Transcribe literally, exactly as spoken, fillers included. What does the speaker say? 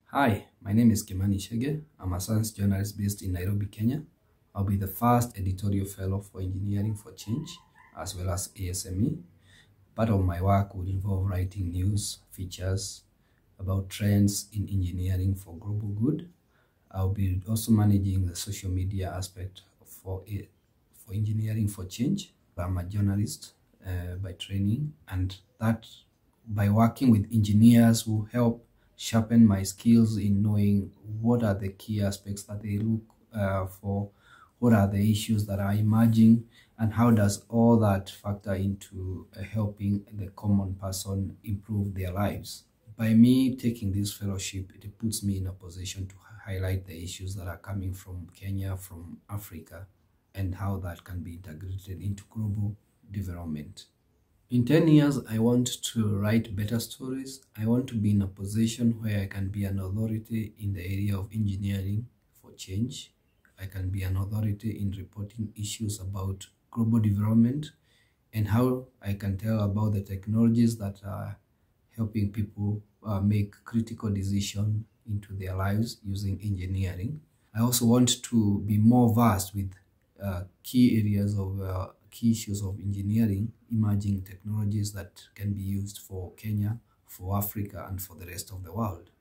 Hi, my name is Kimani Chege. I'm a science journalist based in Nairobi, Kenya. I'll be the first editorial fellow for Engineering for Change, as well as A S M E. Part of my work would involve writing news, features about trends in engineering for global good. I'll be also managing the social media aspect for, it, for Engineering for Change. I'm a journalist uh, by training, and that by working with engineers who help sharpen my skills in knowing what are the key aspects that they look uh, for, what are the issues that are emerging, and how does all that factor into uh, helping the common person improve their lives. By me taking this fellowship, it puts me in a position to highlight the issues that are coming from Kenya, from Africa, and how that can be integrated into global development. In ten years, I want to write better stories. I want to be in a position where I can be an authority in the area of engineering for change. I can be an authority in reporting issues about global development and how I can tell about the technologies that are helping people uh, make critical decisions into their lives using engineering. I also want to be more vast with uh, key areas of uh, key issues of engineering, emerging technologies that can be used for Kenya, for Africa, and for the rest of the world.